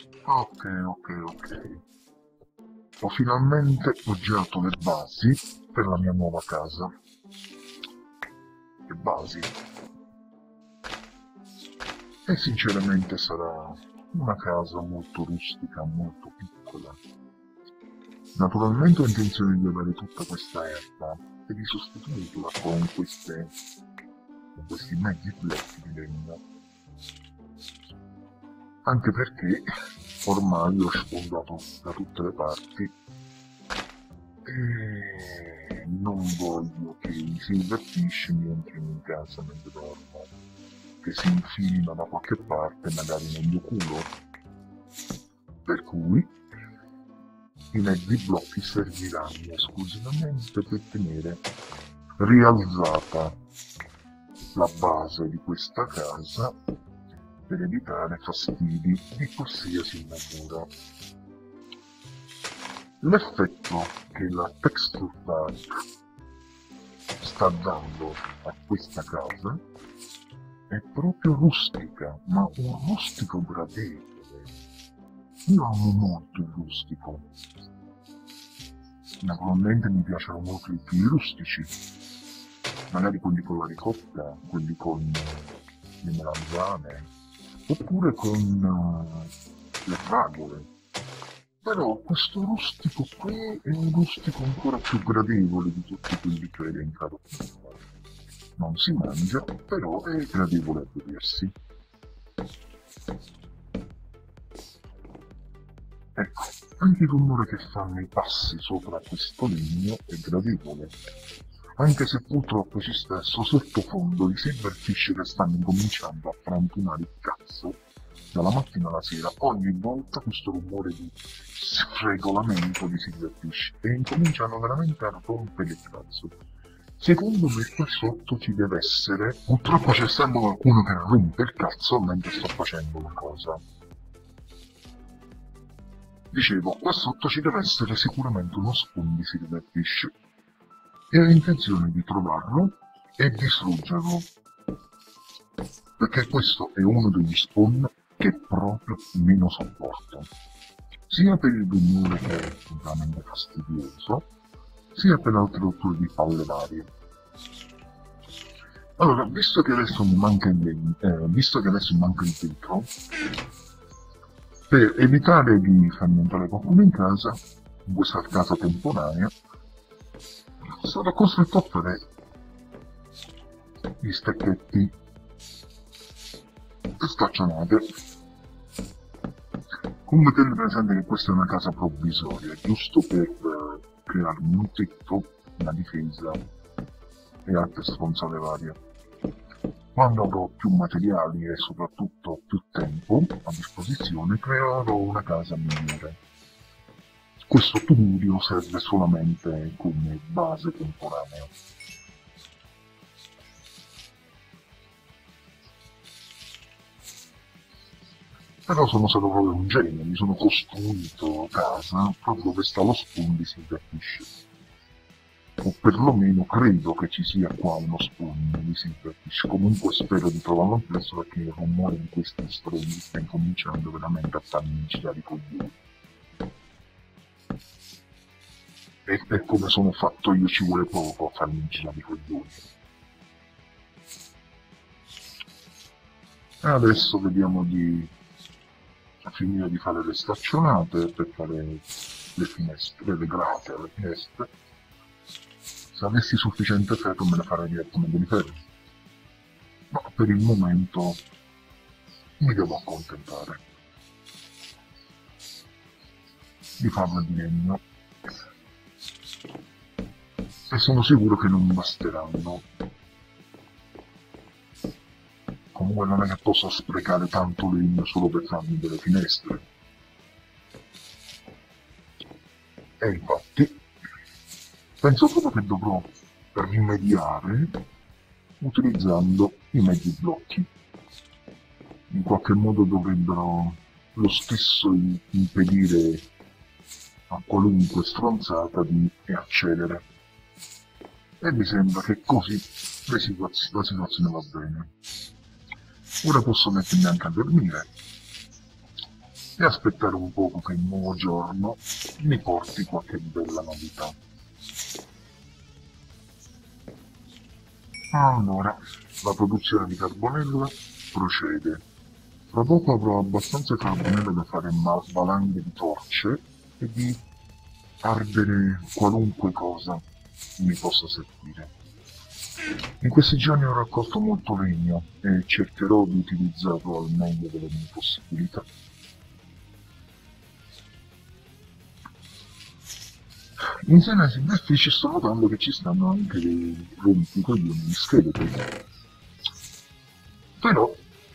Ok, ok, ok. Ho finalmente poggiato le basi per la mia nuova casa. Le basi. E sinceramente sarà una casa molto rustica, molto piccola. Naturalmente ho intenzione di avere tutta questa erba e di sostituirla con questi mezzi blocchi di legno. Anche perché ormai ho sfondato da tutte le parti e non voglio che i silverfish mi entrino in casa mentre dormo, che si infilino da qualche parte, magari nel mio culo. Per cui i mezzi blocchi serviranno esclusivamente per tenere rialzata la base di questa casa per evitare fastidi di qualsiasi natura. L'effetto che la texture pack sta dando a questa casa è proprio rustica, ma un rustico gradevole. Io amo molto il rustico. Naturalmente mi piacciono molto i più rustici, magari quelli con la ricotta, quelli con le melanzane, oppure con le fragole. Però questo rustico qui è un rustico ancora più gradevole di tutti quelli che ho elencato prima. Non si mangia, però è gradevole a vedersi. Ecco, anche il rumore che fanno i passi sopra questo legno è gradevole, anche se purtroppo ci sta sto sottofondo di silverfish che stanno cominciando a frantumare il cazzo dalla mattina alla sera, ogni volta questo rumore di sfregolamento di silverfish e incominciano veramente a rompere il cazzo. Secondo me qua sotto ci deve essere, purtroppo c'è sempre qualcuno che rompe il cazzo mentre sto facendo una cosa. Dicevo, qua sotto ci deve essere sicuramente uno spawn di silverfish e ho intenzione di trovarlo e distruggerlo, perché questo è uno degli spawn che proprio meno sopporto, sia per il rumore che è veramente fastidioso, sia per altre rotture di palle varie. Allora, visto che adesso mi manca il vetro, per evitare di far entrare qualcuno in casa, in questa casa temporanea, sarò costretto a fare gli stecchetti e staccionate. Come tenere presente che questa è una casa provvisoria, giusto per crearmi un tetto, una difesa e altre stronzate varie. Quando avrò più materiali e soprattutto più tempo a disposizione, creerò una casa migliore. Questo tugurio serve solamente come base temporanea. Però sono stato proprio un genio, mi sono costruito casa proprio dove sta lo spawn di silverfish. O perlomeno credo che ci sia qua uno spawn di silverfish. Comunque spero di trovarlo presto perché il rumore di questi stronzi sta incominciando veramente a farmi girare i coglioni. E per come sono fatto io ci vuole poco a farmi girare i coglioni. Adesso vediamo di finire di fare le staccionate per fare le finestre, le grate alle finestre. Se avessi sufficiente ferro me le farei direttamente di ferro, ma per il momento mi devo accontentare di farle di legno e sono sicuro che non basteranno. Comunque non è che posso sprecare tanto legno solo per farmi delle finestre. E infatti penso proprio che dovrò rimediare utilizzando i mezzi blocchi. In qualche modo dovrebbero lo stesso impedire a qualunque stronzata di accedere. E mi sembra che così la situazione va bene. Ora posso mettermi anche a dormire e aspettare un poco che il nuovo giorno mi porti qualche bella novità. Allora, la produzione di carbonella procede. Fra poco avrò abbastanza carbonella da fare valanghe di torce e di ardere qualunque cosa mi possa servire. In questi giorni ho raccolto molto legno e cercherò di utilizzarlo al meglio delle mie possibilità. In seno ai superfici sto notando che ci stanno anche dei rompicoglioni di scheletri. Però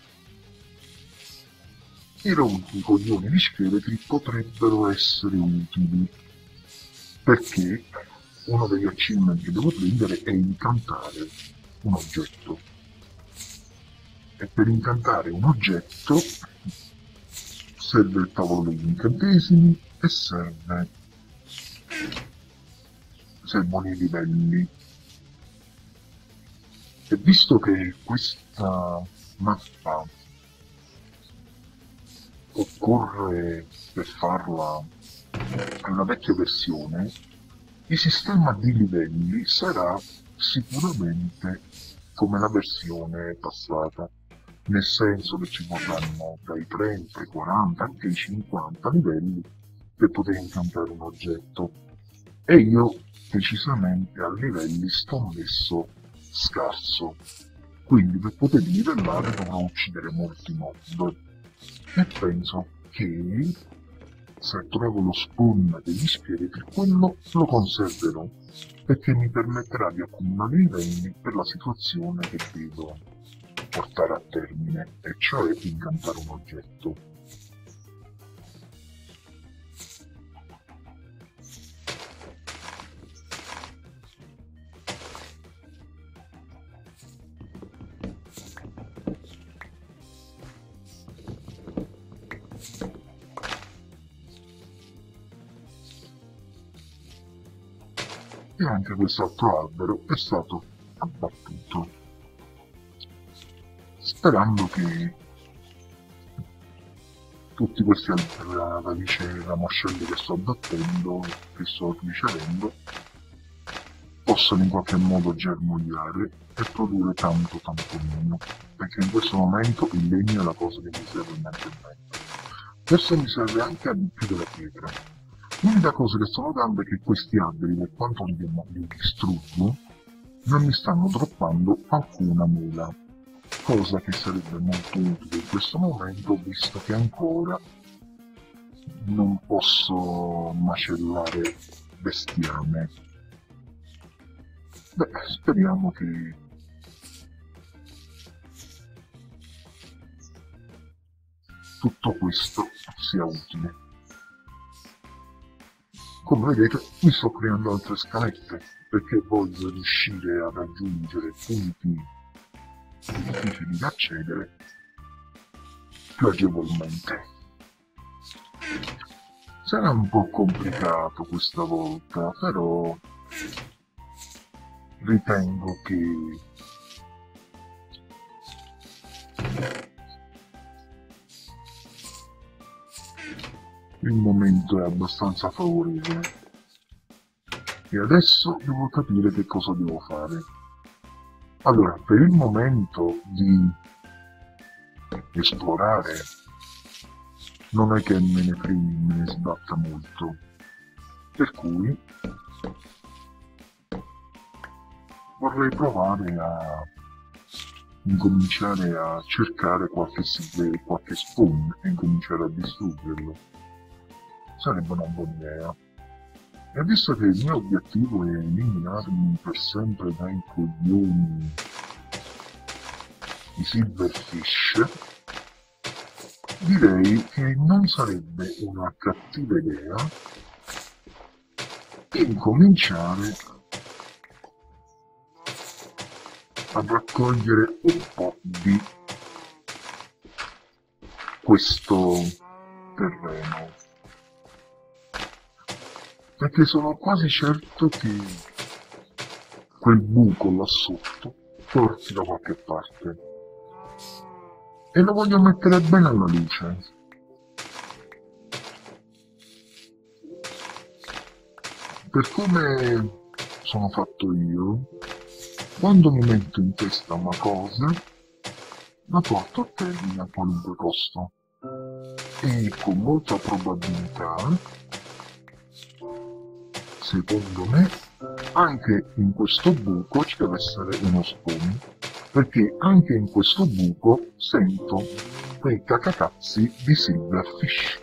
i rompicoglioni di scheletri potrebbero essere utili, perché uno degli achievement che devo prendere è incantare un oggetto. E per incantare un oggetto serve il tavolo degli incantesimi e servono i livelli. E visto che questa mappa occorre per farla alla vecchia versione, il sistema di livelli sarà sicuramente come la versione passata, nel senso che ci vorranno dai 30 ai 40, anche ai 50 livelli per poter incantare un oggetto. E io precisamente a livelli sto messo scarso, quindi per poter livellare dovrò uccidere molti mob. E penso che se trovo lo spawn degli scheletri, quello lo conserverò, perché mi permetterà di accumulare livelli per la situazione che devo portare a termine, e cioè incantare un oggetto. E anche quest'altro albero è stato abbattuto, sperando che tutti questi radici ramoscelli che sto abbattendo, che sto ricevendo, possano in qualche modo germogliare e produrre tanto legno, perché in questo momento il legno è la cosa che mi serve mentalmente. Adesso mi serve anche a più della pietra. L'unica cosa che sto notando è che questi alberi, per quanto li distruggo, non mi stanno droppando alcuna mela, cosa che sarebbe molto utile in questo momento, visto che ancora non posso macellare bestiame. Beh, speriamo che tutto questo sia utile. Come vedete mi sto creando altre scalette, perché voglio riuscire a raggiungere punti difficili da accedere più agevolmente. Sarà un po' complicato questa volta, però ritengo che il momento è abbastanza favorevole. E adesso devo capire che cosa devo fare. Allora, per il momento di esplorare non è che me ne freni, me ne sbatta molto. Per cui vorrei provare a incominciare a cercare qualche spawn e incominciare a distruggerlo. Sarebbe una buona idea. E visto che il mio obiettivo è eliminarmi per sempre dai coglioni i silverfish, direi che non sarebbe una cattiva idea incominciare a raccogliere un po' di questo terreno, perché sono quasi certo che quel buco là sotto porti da qualche parte e lo voglio mettere bene alla luce. Per come sono fatto io, quando mi metto in testa una cosa, la porto a termine a qualunque costo. E con molta probabilità, secondo me, anche in questo buco ci deve essere uno spawn, perché anche in questo buco sento quei cacacazzi di Silverfish.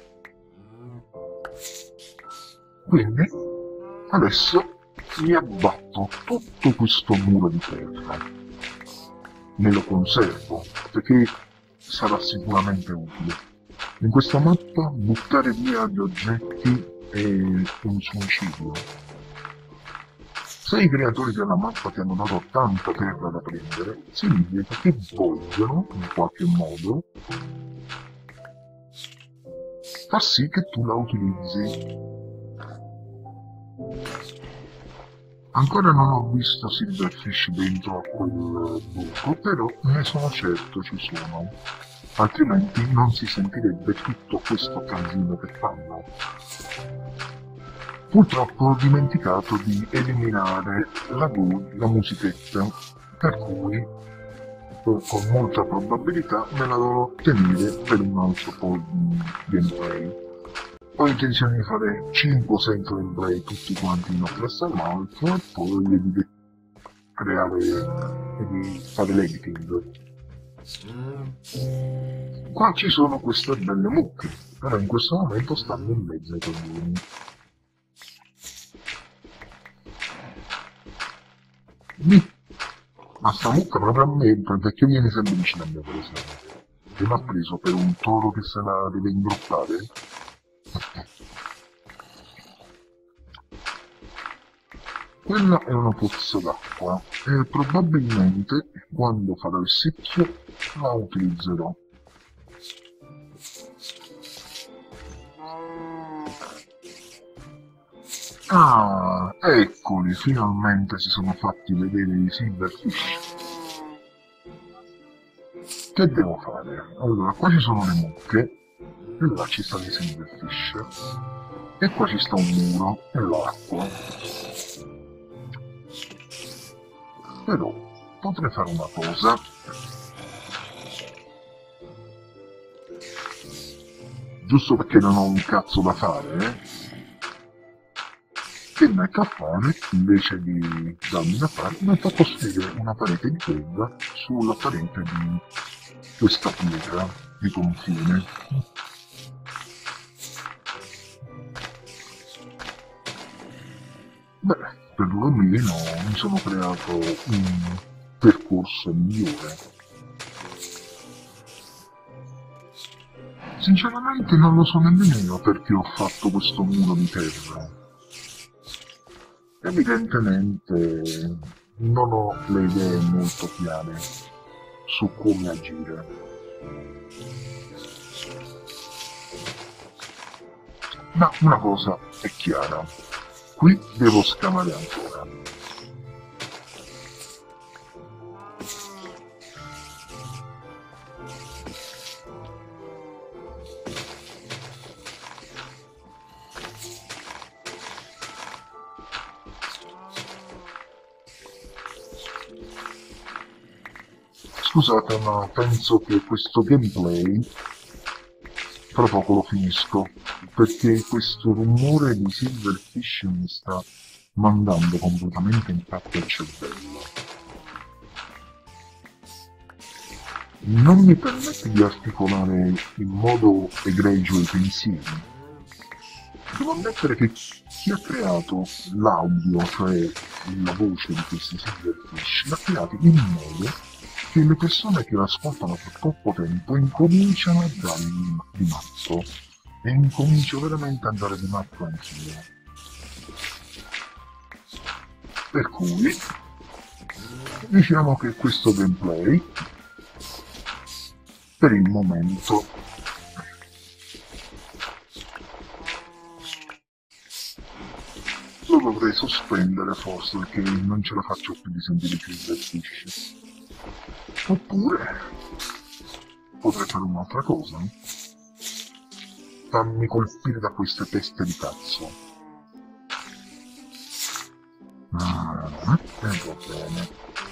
Quindi adesso mi abbatto tutto questo muro di terra, me lo conservo perché sarà sicuramente utile. In questa mappa buttare via gli oggetti è un suicidio. Se i creatori della mappa ti hanno dato tanta terra da prendere, significa che vogliono, in qualche modo, far sì che tu la utilizzi. Ancora non ho visto Silverfish dentro a quel buco, però ne sono certo ci sono, altrimenti non si sentirebbe tutto questo casino che fanno. Purtroppo ho dimenticato di eliminare la musichetta, per cui con molta probabilità me la dovrò tenere per un altro po' di gameplay. Ho intenzione di fare 5-6 gameplay tutti quanti in attraverso all'altro e poi di creare e di fare l'editing. Qua ci sono queste belle mucche, però in questo momento stanno in mezzo ai coglioni. Ma sta mucca proprio a me, perché viene sempre vicino a me, per esempio. E mi ha preso per un toro che se la deve ingroppare. Quella è una pozza d'acqua e probabilmente quando farò il secchio la utilizzerò. Ah, eccoli, finalmente si sono fatti vedere i Silverfish. Che devo fare? Allora, qua ci sono le mucche, e là ci stanno i Silverfish, e qua ci sta un muro e l'acqua. Però potrei fare una cosa. Giusto perché non ho un cazzo da fare, che metto a fare, invece di darmi da fare, metto a costruire una parete di terra sulla parete di questa pietra di confine. Beh, perlomeno mi sono creato un percorso migliore. Sinceramente non lo so nemmeno io perché ho fatto questo muro di terra. Evidentemente non ho le idee molto chiare su come agire. Ma una cosa è chiara, qui devo scavare ancora. Scusate, ma penso che questo gameplay fra poco lo finisco, perché questo rumore di Silverfish mi sta mandando completamente in pacco al cervello. Non mi permette di articolare in modo egregio i pensieri. Devo ammettere che chi ha creato l'audio, cioè la voce di questi Silverfish, l'ha creato in modo che le persone che l'ascoltano per troppo tempo incominciano a andare di matto. E incomincio veramente ad andare di matto anch'io. Per cui diciamo che questo gameplay per il momento lo dovrei sospendere forse perché non ce la faccio più di sentire più il fish. Oppure potrei fare un'altra cosa. Farmi colpire da queste teste di cazzo. E va bene.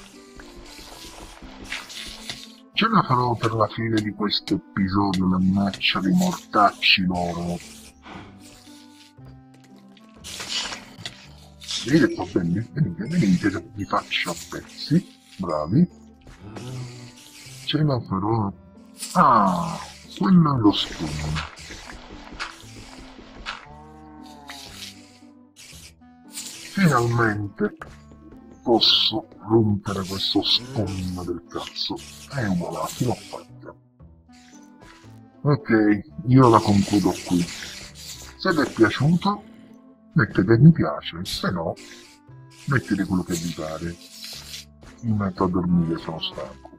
Ce la farò per la fine di questo episodio, mannaggia dei mortacci loro. Venite qua, venite che vi faccio a pezzi. Bravi. Ce la farò. Ah, quello è lo spugno. Finalmente posso rompere questo spugno del cazzo. E voilà, l'ho fatta. Ok, io la concludo qui. Se vi è piaciuto, mettete mi piace, se no, mettete quello che vi pare. Mi metto a dormire, sono stanco.